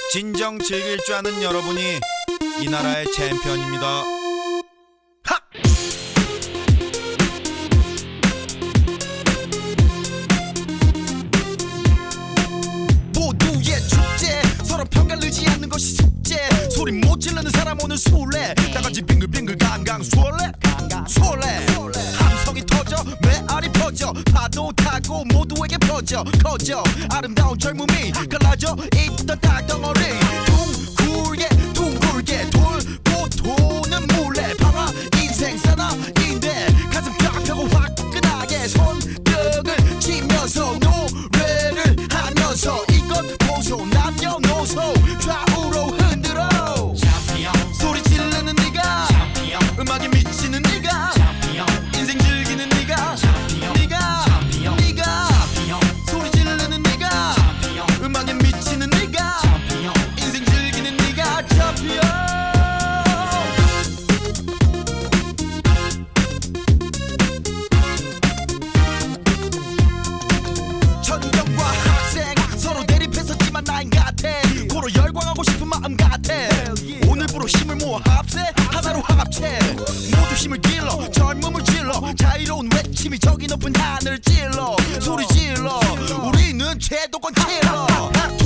진정 즐길 줄 아는 여러분이 이 나라의 챔피언입니다. 하! 모두의 축제, 서로 평가를 의지 않는 것이 숙제. 소리 못 지르는 사람 오늘 술래, 다같이 빙글빙글 강강 술래. 함성이 터져 메아리 퍼져, 파도 타고 모두에게 퍼져 커져 아름다운 젊음이 갈라져 있던 땅덩어리. 둥글게 돌고 도는 물레, 방아 인생 사나인데 가슴 펴고 화끈하게 손뼉을 치면서 노래를 하면서 이것 보소 남녀노소 좌우로 흔들어. 소리 지르는 네가 음악에 미치는 네가 인생 즐기는 네가 소리 지르는 네가 음악에 미치는 네가 인생 즐기는 네가 챔피언. 전경과 학생 서로 대립했었지만 나인 같아. 고로 열광하고 싶은 마음 같아. 오늘부로 힘을 모아 합세 하나로 합체. 모두 힘을 길러 젊음을 질러 자유로운 외침이 저기 높은 하늘 찔러. 소리 질러 우리는 제도권 킬러.